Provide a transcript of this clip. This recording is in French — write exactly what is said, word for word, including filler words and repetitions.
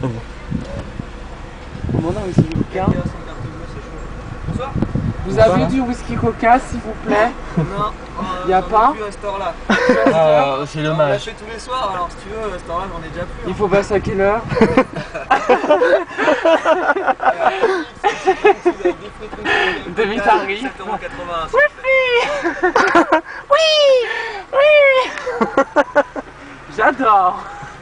Mon nom est Lucas. Bonsoir. Vous avez du whisky coca s'il vous plaît? Non, il n'y a pas plus à cette heure-là. Ah, c'est On l'a dommage. fait tous les soirs, alors si tu veux, à cette heure-là, j'en ai déjà plus. Il faut passer à quelle heure? Demi-tarif. sept euros quatre-vingts. Oui. Oui. Oui. J'adore.